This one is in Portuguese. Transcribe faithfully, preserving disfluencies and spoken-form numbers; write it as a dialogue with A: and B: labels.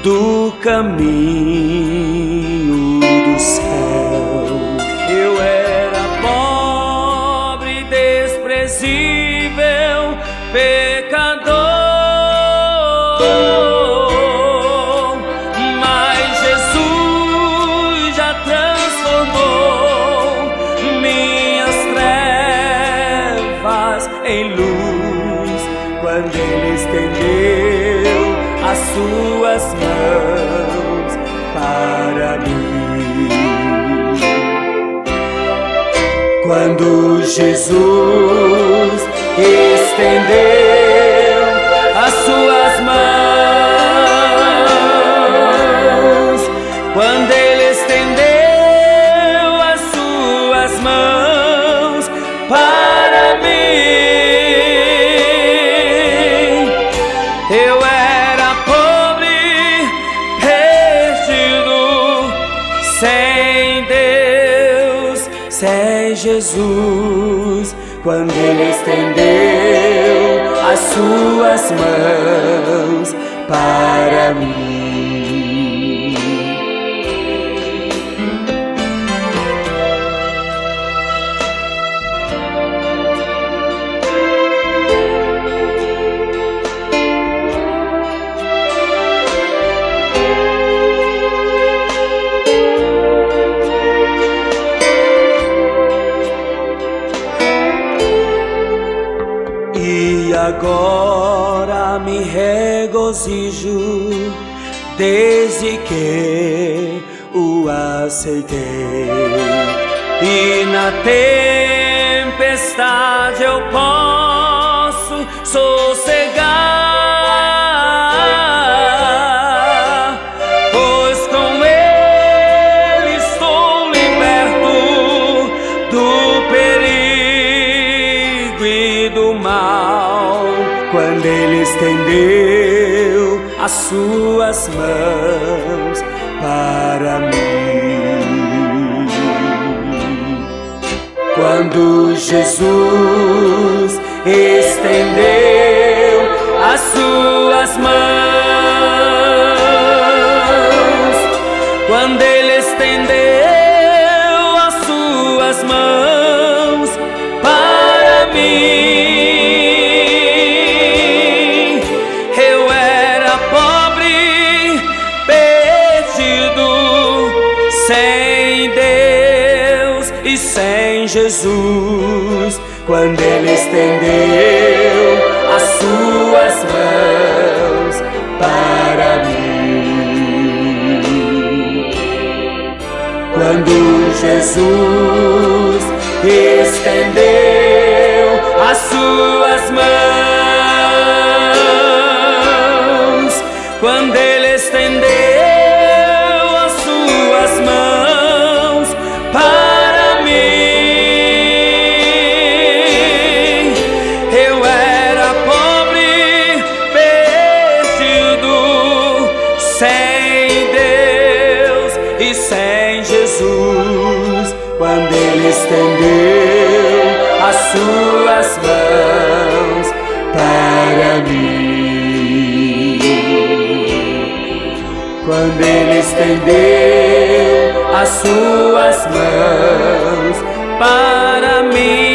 A: do caminho do céu. Eu era pobre, desprezível, pecador, mas Jesus já transformou minhas trevas em luz, quando Ele estendeu as suas mãos para mim. Quando Jesus estendeu as suas mãos, quando Ele estendeu as suas mãos para mim, eu era pobre, perdido, sem Deus, sem Jesus. Quando Ele estendeu as suas mãos para mim. E agora me regozijo desde que o aceitei, e na tempestade eu posso sossegar, pois com Ele estou liberto do perigo e do mal. Quando Ele estendeu as suas mãos para mim. Quando Jesus estendeu as suas mãos, quando Ele estendeu as suas mãos para mim, sem Deus e sem Jesus. Quando Ele estendeu as suas mãos para mim. Quando Jesus estendeu as suas mãos, quando Ele estendeu para mim, eu era pobre, perdido, sem Deus e sem Jesus. Quando Ele estendeu as suas mãos para mim, quando Ele estendeu as suas mãos para mim.